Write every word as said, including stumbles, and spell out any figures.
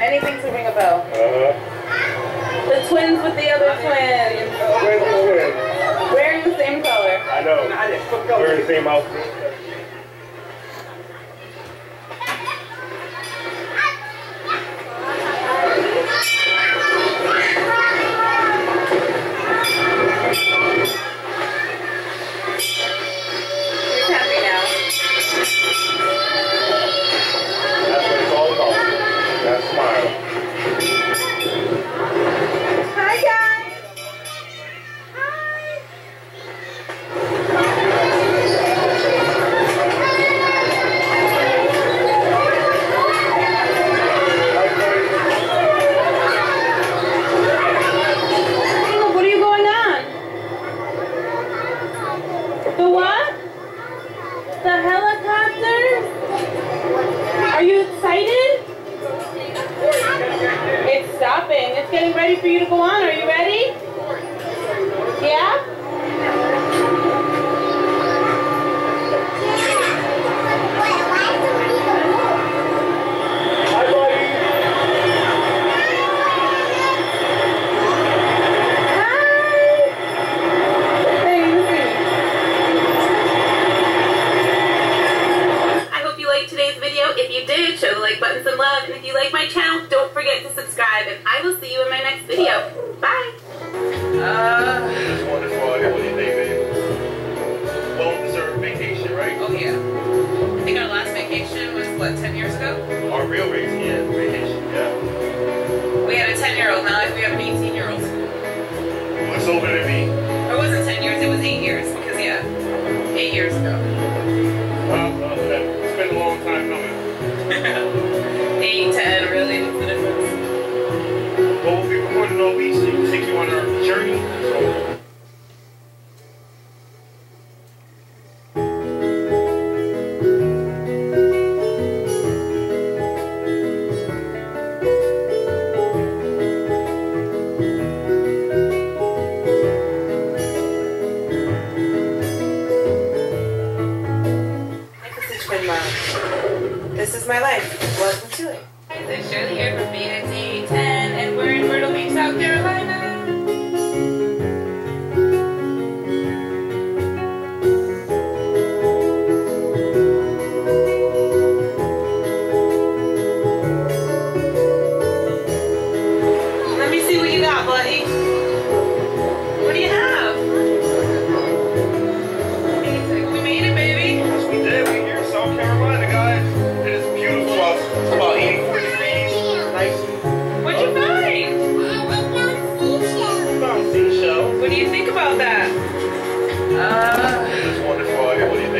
Anything to ring a bell. Uh-huh. The twins with the other twins. Where's the twins? Wearing the same color. I know. Wearing the same outfit. He's happy now. That's what it's all about. That smile. Hi guys. Hi. Caleb, what are you going on? The what? The helicopter? Are you excited? It's stopping. It's getting ready for you to go on. Are you ready? Yeah? Hi, buddy. Hi! Hey, Lucy. I hope you liked today's video. If you did, show the like button some love. And if you like my channel, don't forget to subscribe. And I will see you in my next video. Bye! Uh, It's wonderful out here. What do you think, babe? Well-deserved vacation, right? Oh yeah. I think our last vacation was, what, ten years ago? Our real vacation, yeah, vacation, yeah. We had a ten year old, now we have an eighteen year old. What's over to me? It wasn't ten years, it was eight years. Because yeah, eight years ago. Well, well, it's been a long time coming. eight, ten really makes a difference. Well, we'll be recording all week, so we'll take you on our journey. So. this is Twin Mom. This is my life. Welcome to it. It's Shirley here from B N T ten, and we're in Myrtle Beach, South Carolina. Let me see what you got, buddy. What do you have? We made it, baby. Yes, we did. We're here in South Carolina, guys. It is beautiful out. It's about eighty-four degrees. Nice. What'd you find? Found seashell. What do you think about that? Uh, It's wonderful out here. What do you